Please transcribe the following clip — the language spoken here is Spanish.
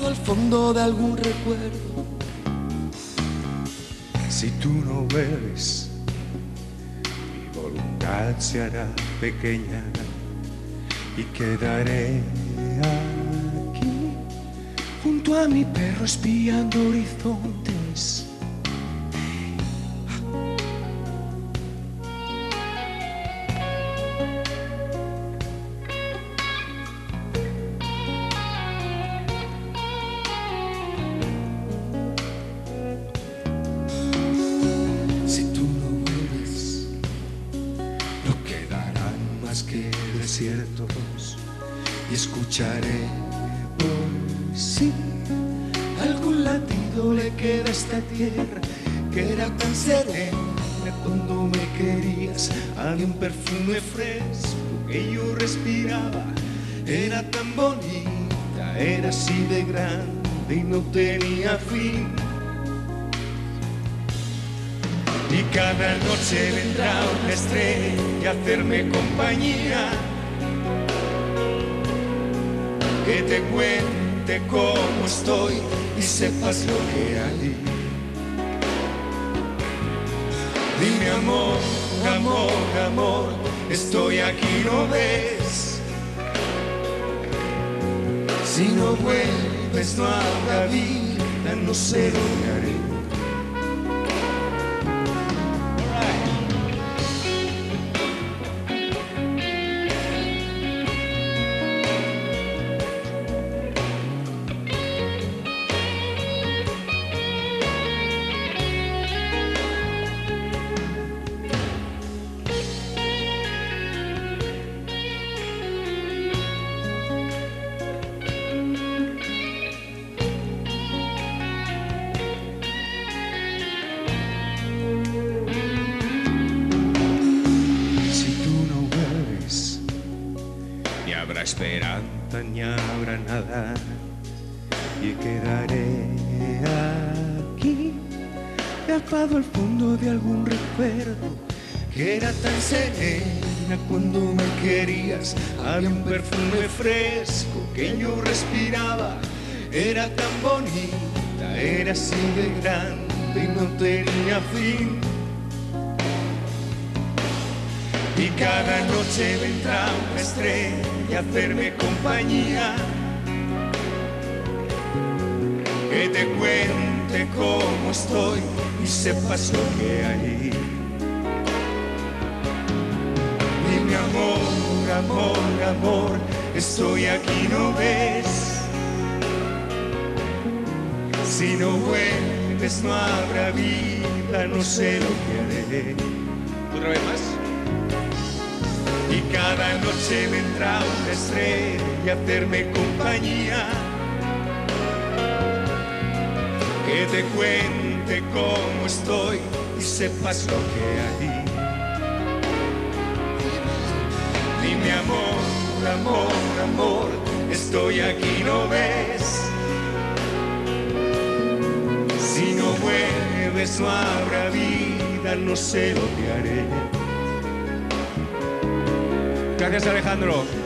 al fondo de algún recuerdo. Si tú no vuelves, mi voluntad se hará pequeña y quedaré aquí junto a mi perro espiando horizontes. Si tú no vuelves, no quedarán más que desiertos y escucharé por sí algún latido le queda a esta tierra que era tan serena cuando me querías. Había un perfume fresco que yo respiraba, era tan bonita, era así de grande y no tenía fin. Y cada noche vendrá una estrella a hacerme compañía, que te cuente cómo estoy y sepas lo que hay. Dime amor, amor, amor, estoy aquí, ¿no ves? Si no vuelves no habrá vida, no sé lo que haré. Ni habrá esperanza, ni habrá nada, y quedaré aquí, Tapado al fondo de algún recuerdo que era tan serena cuando me querías. Había un perfume fresco que yo respiraba, era tan bonita, era así de grande y no tenía fin. Y cada noche vendrá una estrella a hacerme compañía, que te cuente cómo estoy y sepas lo que hay. Dime amor, amor, amor, estoy aquí, ¿no ves? Si no vuelves no habrá vida, no sé lo que haré. ¿Otra vez más? Y cada noche vendrá una estrella a hacerme compañía, que te cuente cómo estoy y sepas lo que hay. Dime amor, amor, amor, estoy aquí, ¿no ves? Si no vuelves no habrá vida, no sé lo que haré. Gracias, Alejandro.